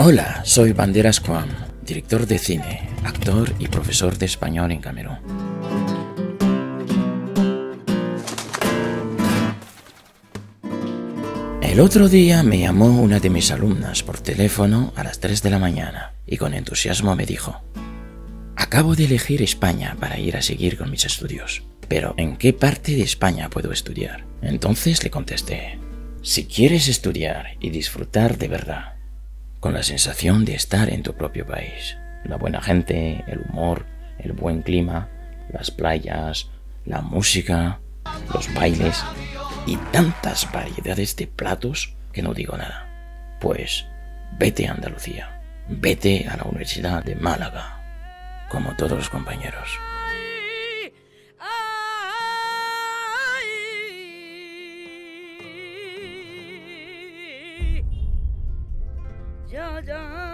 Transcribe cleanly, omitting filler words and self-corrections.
Hola, soy Banderas Kwam, director de cine, actor y profesor de español en Camerún. El otro día me llamó una de mis alumnas por teléfono a las 3 de la mañana y con entusiasmo me dijo: acabo de elegir España para ir a seguir con mis estudios, pero ¿en qué parte de España puedo estudiar? Entonces le contesté: si quieres estudiar y disfrutar de verdad, con la sensación de estar en tu propio país, la buena gente, el humor, el buen clima, las playas, la música, los bailes y tantas variedades de platos que no digo nada, pues vete a Andalucía, vete a la Universidad de Málaga, como todos los compañeros. Ya, ya.